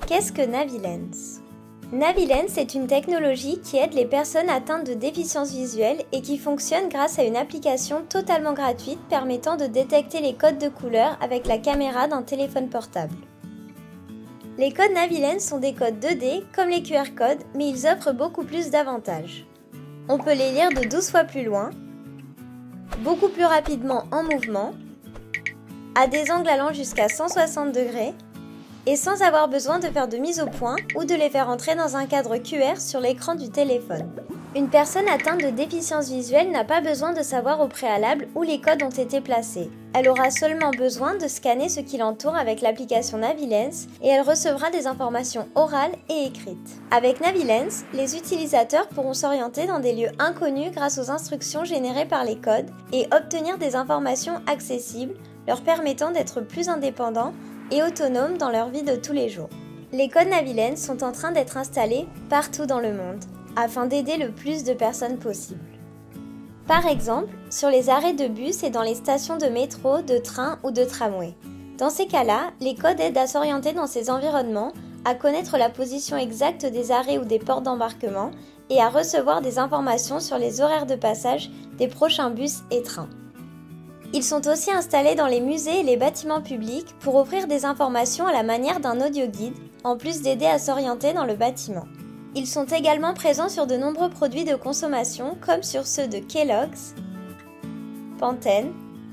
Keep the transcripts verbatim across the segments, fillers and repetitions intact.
Qu'est-ce que Navilens? Navilens est une technologie qui aide les personnes atteintes de déficience visuelle et qui fonctionne grâce à une application totalement gratuite permettant de détecter les codes de couleurs avec la caméra d'un téléphone portable. Les codes Navilens sont des codes deux D comme les Q R codes, mais ils offrent beaucoup plus d'avantages. On peut les lire de douze fois plus loin, beaucoup plus rapidement en mouvement, à des angles allant jusqu'à cent soixante degrés, et sans avoir besoin de faire de mise au point ou de les faire entrer dans un cadre Q R sur l'écran du téléphone. Une personne atteinte de déficience visuelle n'a pas besoin de savoir au préalable où les codes ont été placés. Elle aura seulement besoin de scanner ce qui l'entoure avec l'application Navilens et elle recevra des informations orales et écrites. Avec Navilens, les utilisateurs pourront s'orienter dans des lieux inconnus grâce aux instructions générées par les codes et obtenir des informations accessibles, leur permettant d'être plus indépendants et autonomes dans leur vie de tous les jours. Les codes Navilens sont en train d'être installés partout dans le monde, afin d'aider le plus de personnes possible. Par exemple, sur les arrêts de bus et dans les stations de métro, de train ou de tramway. Dans ces cas-là, les codes aident à s'orienter dans ces environnements, à connaître la position exacte des arrêts ou des portes d'embarquement et à recevoir des informations sur les horaires de passage des prochains bus et trains. Ils sont aussi installés dans les musées et les bâtiments publics pour offrir des informations à la manière d'un audio-guide, en plus d'aider à s'orienter dans le bâtiment. Ils sont également présents sur de nombreux produits de consommation comme sur ceux de Kellogg's, Pantene,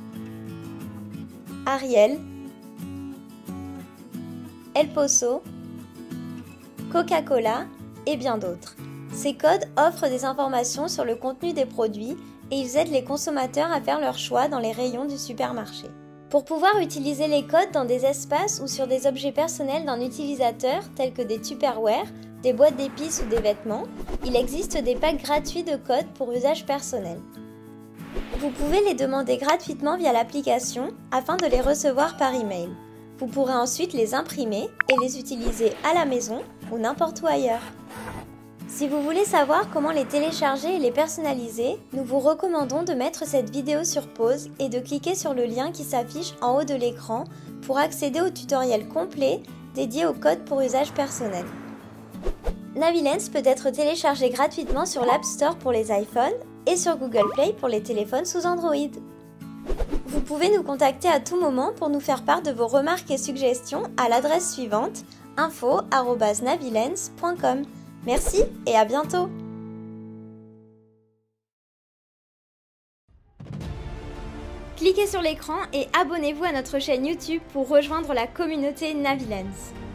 Ariel, El Pozo, Coca-Cola et bien d'autres. Ces codes offrent des informations sur le contenu des produits et ils aident les consommateurs à faire leur choix dans les rayons du supermarché. Pour pouvoir utiliser les codes dans des espaces ou sur des objets personnels d'un utilisateur tels que des Tupperware, des boîtes d'épices ou des vêtements, il existe des packs gratuits de codes pour usage personnel. Vous pouvez les demander gratuitement via l'application afin de les recevoir par email. Vous pourrez ensuite les imprimer et les utiliser à la maison ou n'importe où ailleurs. Si vous voulez savoir comment les télécharger et les personnaliser, nous vous recommandons de mettre cette vidéo sur pause et de cliquer sur le lien qui s'affiche en haut de l'écran pour accéder au tutoriel complet dédié aux codes pour usage personnel. Navilens peut être téléchargé gratuitement sur l'App Store pour les iPhones et sur Google Play pour les téléphones sous Android. Vous pouvez nous contacter à tout moment pour nous faire part de vos remarques et suggestions à l'adresse suivante info arobase navilens point com. Merci et à bientôt! Cliquez sur l'écran et abonnez-vous à notre chaîne YouTube pour rejoindre la communauté Navilens.